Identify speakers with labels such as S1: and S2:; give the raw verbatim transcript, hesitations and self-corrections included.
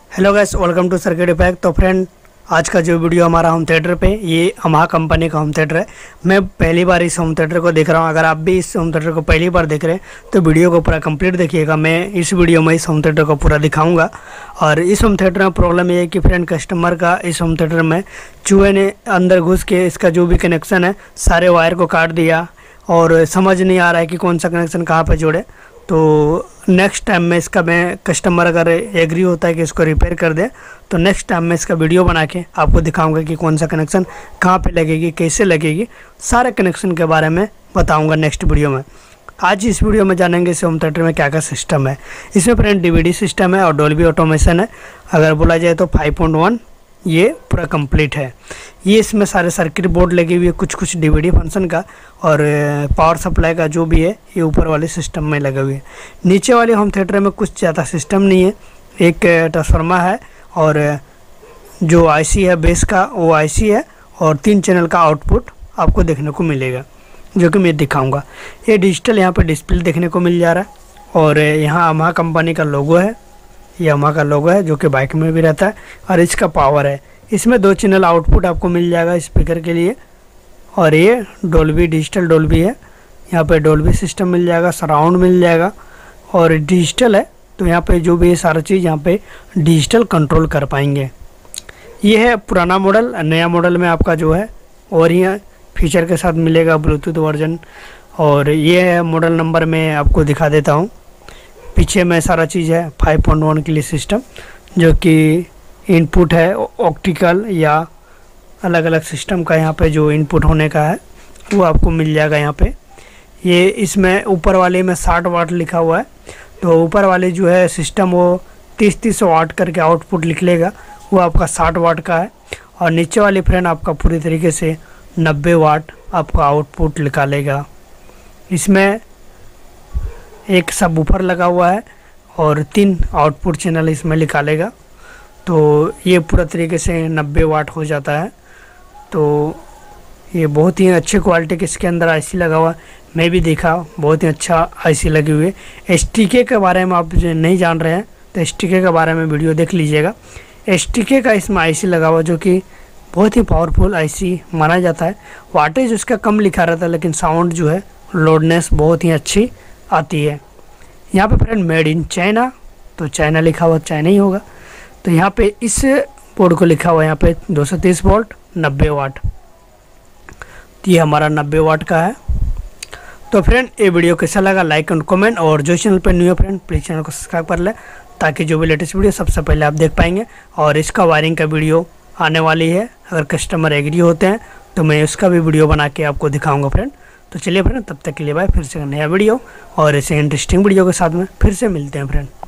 S1: Hello guys, welcome to circuit effect. तो friend, आज का जो वीडियो हमारा होम थिएटर पे, ये यामाहा कंपनी का होम थिएटर है। मैं पहली बार इस होम थिएटर को देख रहा हूँ। अगर आप भी इस होम थिएटर को पहली बार देख रहे हैं तो वीडियो को पूरा कंप्लीट देखिएगा। मैं इस वीडियो में इस होम थिएटर को पूरा दिखाऊंगा। और इस होम थिएटर में प्रॉब्लम ये है कि फ्रेंड, कस्टमर का इस होम थिएटर में चूहे ने अंदर घुस के इसका जो भी कनेक्शन है सारे वायर को काट दिया और समझ नहीं आ रहा है कि कौन सा कनेक्शन कहाँ पर जोड़े। तो नेक्स्ट टाइम में इसका मैं कस्टमर अगर एग्री होता है कि इसको रिपेयर कर दे तो नेक्स्ट टाइम में इसका वीडियो बना के आपको दिखाऊंगा कि कौन सा कनेक्शन कहाँ पे लगेगी, कैसे लगेगी, सारे कनेक्शन के बारे में बताऊंगा नेक्स्ट वीडियो में। आज इस वीडियो में जानेंगे इस होम थिएटर में क्या क्या सिस्टम है। इसमें फ्रेंड डीवीडी सिस्टम है और डोल्बी ऑटोमेशन है। अगर बोला जाए तो फाइव पॉइंट वन ये पूरा कंप्लीट है। ये इसमें सारे सर्किट बोर्ड लगे हुए, कुछ कुछ डीवीडी फंक्शन का और पावर सप्लाई का जो भी है ये ऊपर वाले सिस्टम में लगे हुए हैं। नीचे वाले होम थिएटर में कुछ ज़्यादा सिस्टम नहीं है। एक ट्रांसफार्मर है और जो आईसी है बेस का वो आईसी है और तीन चैनल का आउटपुट आपको देखने को मिलेगा, जो कि मैं दिखाऊंगा। ये डिजिटल यहाँ पे डिस्प्ले देखने को मिल जा रहा है और यहाँ यामाहा कंपनी का लोगो है। यामाहा का लोगो है जो कि बाइक में भी रहता है और इसका पावर है। इसमें दो चैनल आउटपुट आपको मिल जाएगा स्पीकर के लिए और ये डोल्बी डिजिटल डोल्बी है। यहाँ पे डोल्बी सिस्टम मिल जाएगा, सराउंड मिल जाएगा और डिजिटल है तो यहाँ पे जो भी है सारा चीज़ यहाँ पे डिजिटल कंट्रोल कर पाएंगे। ये है पुराना मॉडल। नया मॉडल में आपका जो है और ही फीचर के साथ मिलेगा ब्लूटूथ वर्जन। और ये है मॉडल नंबर मैं आपको दिखा देता हूँ। पीछे में सारा चीज़ है फाइव पॉइंट वन के लिए सिस्टम, जो कि इनपुट है ऑप्टिकल या अलग अलग सिस्टम का। यहाँ पे जो इनपुट होने का है वो आपको मिल जाएगा यहाँ पे। ये इसमें ऊपर वाले में साठ वाट लिखा हुआ है, तो ऊपर वाले जो है सिस्टम वो तीस तीस वाट करके आउटपुट लिख लेगा, वो आपका साठ वाट का है। और नीचे वाली फ्रेंड आपका पूरी तरीके से नब्बे वाट आपका आउटपुट निकालेगा। इसमें एक सब ऊपर लगा हुआ है और तीन आउटपुट चैनल इसमें निकालेगा, तो ये पूरा तरीके से नब्बे वाट हो जाता है। तो ये बहुत ही अच्छे क्वालिटी के इसके अंदर आईसी लगा हुआ है। मैं भी देखा, बहुत ही अच्छा आईसी लगी हुई है। एसटीके के बारे में आप जो नहीं जान रहे हैं तो एसटीके के बारे में वीडियो देख लीजिएगा। एसटीके का इसमें आईसी लगा हुआ जो कि बहुत ही पावरफुल आईसी माना जाता है। वाटेज उसका कम लिखा रहता है लेकिन साउंड जो है लोडनेस बहुत ही अच्छी आती है। यहाँ पे फ्रेंड मेड इन चाइना, तो चाइना लिखा हुआ चाइना ही होगा। तो यहाँ पे इस बोर्ड को लिखा हुआ है यहाँ पे दो सौ तीस वोल्ट नब्बे वाट। तो ये हमारा नब्बे वाट का है। तो फ्रेंड, ये वीडियो कैसा लगा लाइक एंड कमेंट, और जो चैनल पर न्यू है फ्रेंड प्लीज़ चैनल को सब्सक्राइब कर ले ताकि जो भी लेटेस्ट वीडियो सबसे पहले आप देख पाएंगे। और इसका वायरिंग का वीडियो आने वाली है। अगर कस्टमर एग्री होते हैं तो मैं उसका भी वीडियो बना के आपको दिखाऊँगा फ्रेंड। तो चलिए फ्रेंड, तब तक के लिए बाय। फिर से नया वीडियो और ऐसे इंटरेस्टिंग वीडियो के साथ में फिर से मिलते हैं फ्रेंड।